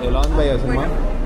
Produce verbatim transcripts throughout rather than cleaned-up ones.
ఎలా ఉంది భయ్యా సినిమా?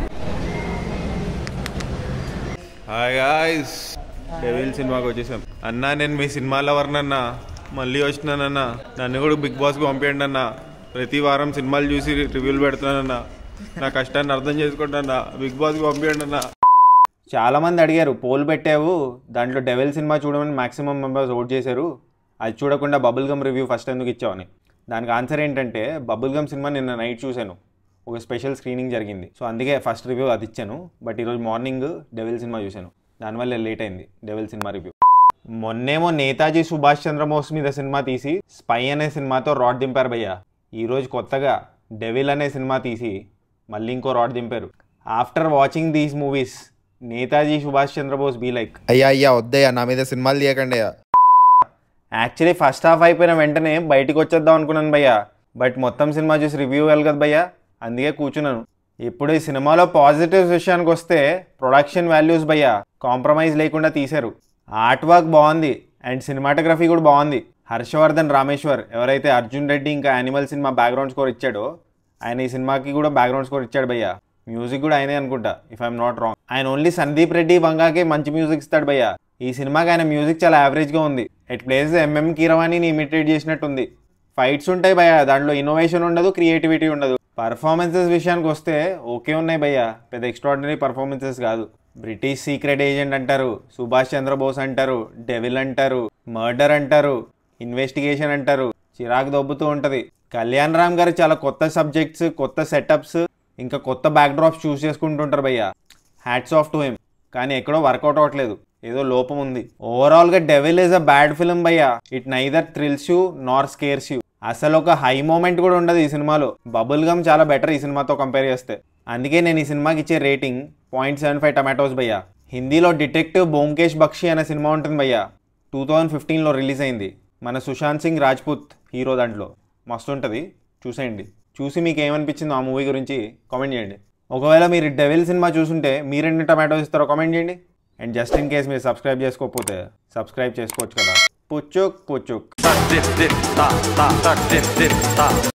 హాయ్ గాయ్స్, డెవిల్ సినిమాకి వచ్చేసాం అన్నా. నేను మీ సినిమాలో ఎవరినన్నా మళ్ళీ వచ్చినానన్నా. నన్ను కూడా బిగ్ బాస్కి పంపించండి అన్న. ప్రతి వారం సినిమాలు చూసి రివ్యూలు పెడుతున్నానన్నా. నా కష్టాన్ని అర్థం చేసుకుంటానన్నా. బిగ్ బాస్కి పంపించండి అన్న. చాలామంది అడిగారు, పోల్ పెట్టావు దాంట్లో డెవిల్ సినిమా చూడమని మ్యాక్సిమం మెంబర్స్ ఓట్ చేశారు, అది చూడకుండా బబుల్ గమ్ రివ్యూ ఫస్ట్ ఎందుకు ఇచ్చావని. దానికి ఆన్సర్ ఏంటంటే, బబుల్ గమ్ సినిమా నిన్న నైట్ చూశాను, ఒక స్పెషల్ స్క్రీనింగ్ జరిగింది, సో అందుకే ఫస్ట్ రివ్యూ అది ఇచ్చాను. బట్ ఈరోజు మార్నింగ్ డెవిల్ సినిమా చూశాను, దానివల్ల లేట్ అయింది డెవిల్ సినిమా రివ్యూ. మొన్నేమో నేతాజీ సుభాష్ చంద్రబోస్ మీద సినిమా తీసి స్పై అనే సినిమాతో రాడ్ దింపారు భయ్య. ఈరోజు కొత్తగా డెవిల్ అనే సినిమా తీసి మళ్ళీ ఇంకో రాడ్ దింపారు. After watching these movies Netaji Subhash Chandrabose be like, అయ్యా అయ్యా వద్దయ్యా నా మీద సినిమాలు తీయకండి అయ్యా. యాక్చువల్లీ ఫస్ట్ హాఫ్ అయిపోయిన వెంటనే బయటికి వచ్చేద్దాం అనుకున్నాను భయ్య, బట్ మొత్తం సినిమా చూసి రివ్యూ ఇవ్వాలి కదా భయ్య, అందుకే కూర్చున్నాను. ఇప్పుడు ఈ సినిమాలో పాజిటివ్స్ విషయానికి వస్తే, ప్రొడక్షన్ వాల్యూస్ భయ్య కాంప్రమైజ్ లేకుండా తీశారు. ఆర్ట్ వర్క్ బాగుంది అండ్ సినిమాటోగ్రఫీ కూడా బాగుంది. హర్షవర్ధన్ రామేశ్వర్ ఎవరైతే అర్జున్ రెడ్డి ఇంకా యానిమల్ సినిమా బ్యాక్గ్రౌండ్ స్కోర్ ఇచ్చాడో, ఆయన ఈ సినిమాకి కూడా బ్యాక్గ్రౌండ్ స్కోర్ ఇచ్చాడు భయ్య. మ్యూజిక్ కూడా ఆయనే అనుకుంటా, ఇఫ్ ఐఎమ్ నాట్ రాంగ్. ఆయన ఓన్లీ సందీప్ రెడ్డి వంగాకే మంచి మ్యూజిక్ ఇస్తాడు భయ్య. ఈ సినిమాకి ఆయన మ్యూజిక్ చాలా యావరేజ్గా ఉంది. ఎట్ ప్లేస్ ఎంఎం కీరవాణిని ఇమిటేట్ చేసినట్టుంది. ఫైట్స్ ఉంటాయి భయ్య, దాంట్లో ఇన్నోవేషన్ ఉండదు, క్రియేటివిటీ ఉండదు. పర్ఫార్మెన్సెస్ విషయానికి వస్తే ఓకే ఉన్నాయి భయ్య, పెద్ద ఎక్స్ట్రాడినరీ పర్ఫార్మెన్సెస్ కాదు. బ్రిటిష్ సీక్రెట్ ఏజెంట్ అంటారు, సుభాష్ చంద్రబోస్ అంటారు, డెవిల్ అంటారు, మర్డర్ అంటారు, ఇన్వెస్టిగేషన్ అంటారు, చిరాకు దొబ్బుతూ ఉంటుంది. కళ్యాణ్ రామ్ గారు చాలా కొత్త సబ్జెక్ట్స్, కొత్త సెటప్స్, ఇంకా కొత్త బ్యాక్ డ్రాప్స్ చూస్ చేసుకుంటుంటారు భయ్య. Hats off to him. కానీ ఎక్కడో వర్కౌట్ అవ్వట్లేదు, ఏదో లోపం ఉంది. ఓవరాల్గా Devil is a bad film భయ్య. It neither thrills you nor scares you. అసలు ఒక హై మూమెంట్ కూడా ఉండదు ఈ సినిమాలో. బబుల్ గమ్ చాలా బెటర్ ఈ సినిమాతో కంపేర్ చేస్తే. అందుకే నేను ఈ సినిమాకి ఇచ్చే rating point seven five tomatoes భయ్య. హిందీలో డిటెక్టివ్ బోంకేష్ బక్షి అనే సినిమా ఉంటుంది భయ్య, టూ థౌజండ్ ఫిఫ్టీన్లో రిలీజ్ అయింది. మన సుశాంత్ సింగ్ రాజ్పుత్ హీరో దాంట్లో. మస్తు ఉంటుంది, చూసేయండి. చూసి మీకు ఏమనిపించిందో ఆ మూవీ గురించి కామెంట్ చేయండి. ఒకవేళ మీరు డెవిల్ సినిమా చూసుంటే మీరెన్ని టమాటోస్ ఇస్తారో కామెంట్ చేయండి. అండ్ జస్ట్ ఇన్ కేస్ మీరు సబ్స్క్రైబ్ చేసుకోకపోతే సబ్స్క్రైబ్ చేసుకోవచ్చు కదా. పుచ్చుక్ పుచ్చుక్.